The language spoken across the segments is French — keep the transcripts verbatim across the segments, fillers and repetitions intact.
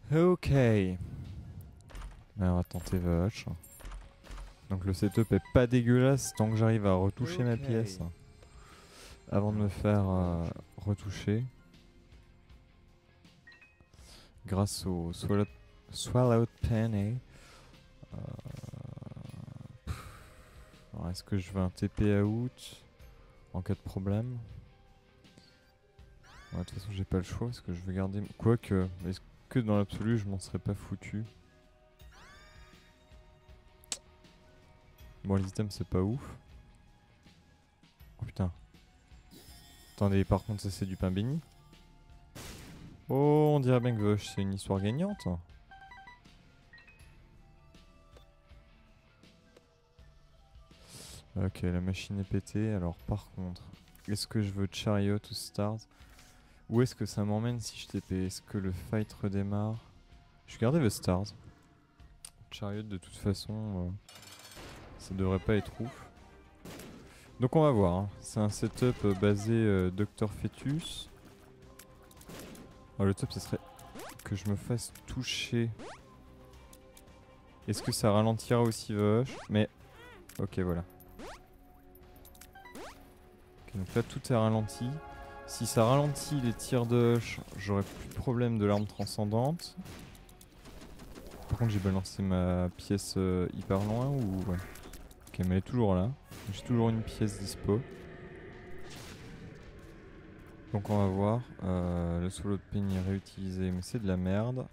Ok. Alors attends, t'es vache. Donc le setup est pas dégueulasse tant que j'arrive à retoucher ma Ok. pièce. Avant de me faire euh, retoucher. Grâce au Swallow, swallowed Penny. Euh, alors est-ce que je veux un T P out en cas de problème? Ouais, de toute façon j'ai pas le choix parce que je veux garder... Quoique, est-ce que dans l'absolu je m'en serais pas foutu? Bon, les items c'est pas ouf. Oh putain. Attendez, par contre ça c'est du pain béni. Oh, on dirait bien que c'est une histoire gagnante. Ok, la machine est pétée. Alors par contre, est-ce que je veux Chariot ou Stars? Où est-ce que ça m'emmène si je T P? Est-ce que le fight redémarre? Je vais garder le Stars. Chariot de toute façon, euh, ça devrait pas être ouf. Donc on va voir. Hein. C'est un setup euh, basé euh, Docteur Fetus. Alors, le top, ce serait que je me fasse toucher. Est-ce que ça ralentira aussi Vosh? Mais ok, voilà. Ok, donc là tout est ralenti. Si ça ralentit les tirs de Hush, j'aurai plus de problème de l'arme transcendante. Par contre j'ai balancé ma pièce euh, hyper loin ou... Ouais. Ok, mais elle est toujours là. J'ai toujours une pièce dispo. Donc on va voir. Euh, le solo de penny est réutilisé, mais c'est de la merde.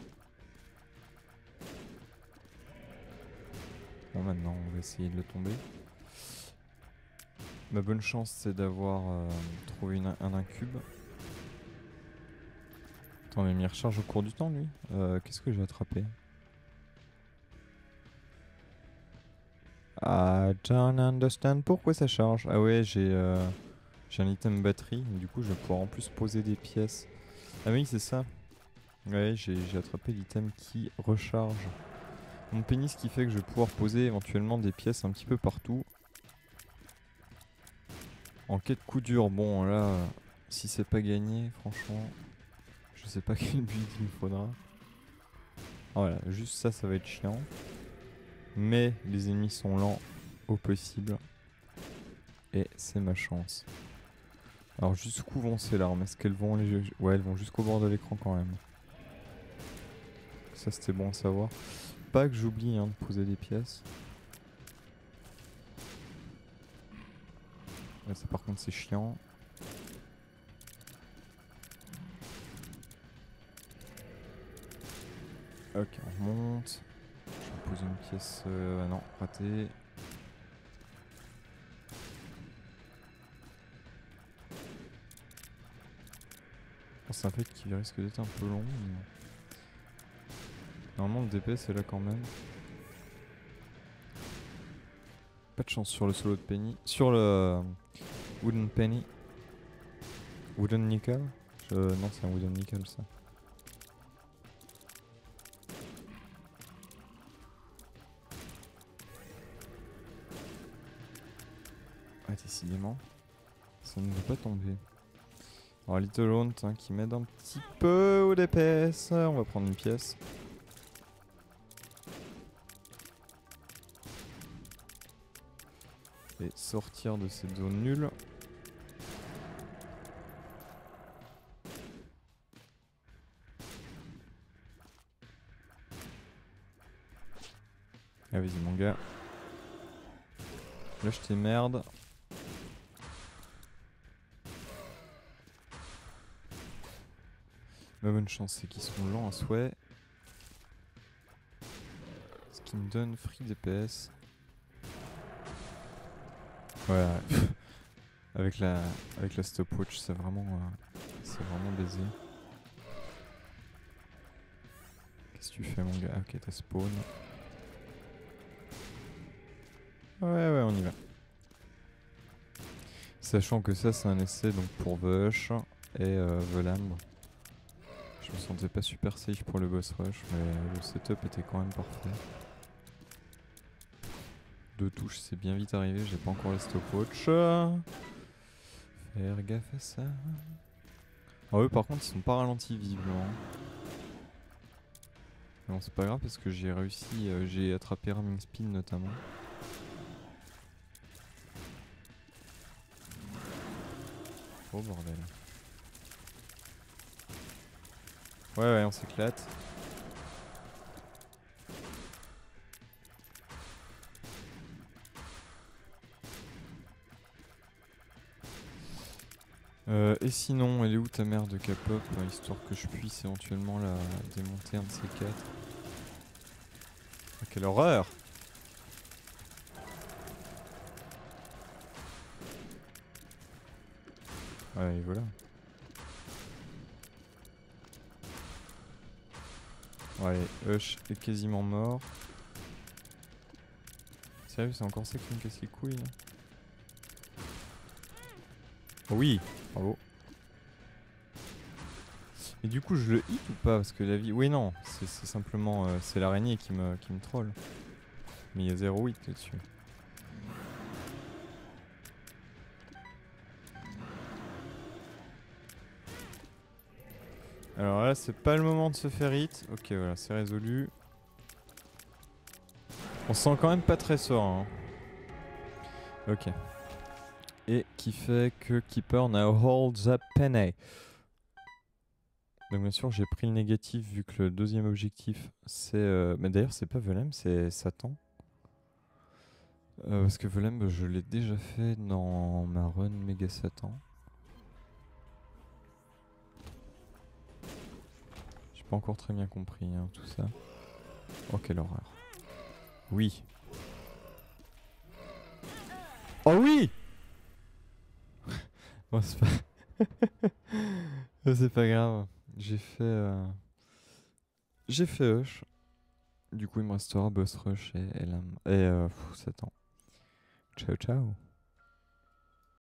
Bon, maintenant on va essayer de le tomber. Ma bonne chance c'est d'avoir euh, trouvé une, un incube. Attends, mais il recharge au cours du temps lui. Euh, Qu'est-ce que j'ai attrapé? I don't understand pourquoi ça charge. Ah ouais, j'ai euh, j'ai un item batterie, du coup je vais pouvoir en plus poser des pièces. Ah oui, c'est ça. Ouais, j'ai attrapé l'item qui recharge mon pénis, ce qui fait que je vais pouvoir poser éventuellement des pièces un petit peu partout. En quête coup dur, bon là, si c'est pas gagné, franchement, je sais pas quel build il me faudra. Voilà, juste ça, ça va être chiant. Mais les ennemis sont lents au possible. Et c'est ma chance. Alors jusqu'où vont ces larmes? Est-ce qu'elles vont les... Ouais, elles vont jusqu'au bord de l'écran quand même. Ça c'était bon à savoir. Pas que j'oublie hein, de poser des pièces. Là ça par contre c'est chiant. Ok, on remonte. Je vais poser une pièce... Euh, non, raté. C'est un fait qu'il risque d'être un peu long. Mais... Normalement le D P S est là quand même. Pas de chance sur le solo de Penny. Sur le euh, Wooden Penny. Wooden Nickel Je... Non, c'est un Wooden Nickel ça. Ah, décidément, ça ne veut pas tomber. Alors, Little Haunt hein, qui m'aide un petit peu au D P S. On va prendre une pièce. Et sortir de cette zone nulle. Ah, vas-y, mon gars. Lâche tes merdes. Ma bonne chance, c'est qu'ils sont lents à souhait. Ce qui me donne free D P S. Ouais, avec la, avec la stopwatch, c'est vraiment, euh, c'est vraiment baisé. Qu'est-ce que tu fais, mon gars? Ok, t'as spawn. Ouais, ouais, on y va. Sachant que ça, c'est un essai donc pour The Hush et euh, The Lamb. Je me sentais pas super safe pour le boss rush, mais le setup était quand même parfait. Deux touches, c'est bien vite arrivé, j'ai pas encore les stopwatch. Faire gaffe à ça. Ah eux par contre ils sont pas ralentis visiblement. Non, c'est pas grave parce que j'ai réussi, euh, j'ai attrapé Ramming Spin notamment. Oh bordel. Ouais, ouais, on s'éclate. Euh, et sinon, elle est où ta mère de K-pop, hein, histoire que je puisse éventuellement la démonter un de ces quatre. Ah, quelle horreur! Ouais, et voilà. Ouais, Hush est quasiment mort. Sérieux, c'est encore ça qui me casse les couilles là? Oh oui, bravo. Et du coup, je le hit ou pas? Parce que la vie. Oui, non, c'est simplement. Euh, c'est l'araignée qui me, qui me troll. Mais il y a zéro hit là-dessus. Alors là, c'est pas le moment de se faire hit. Ok, voilà, c'est résolu. On se sent quand même pas très serein. Hein. Ok. Et qui fait que Keeper now holds a penny. Donc bien sûr, j'ai pris le négatif vu que le deuxième objectif, c'est... Euh... Mais d'ailleurs, c'est pas Velem, c'est Satan. Euh, parce que Velem, je l'ai déjà fait dans ma run Méga Satan. J'ai pas encore très bien compris hein, tout ça. Oh, quelle horreur. Oui. Oh oui. Bon, c'est pas... c'est pas grave. J'ai fait... Euh... J'ai fait Hush. Du coup, il me restera Boss Rush et, et, la... et euh, pff, Satan. Ciao, ciao.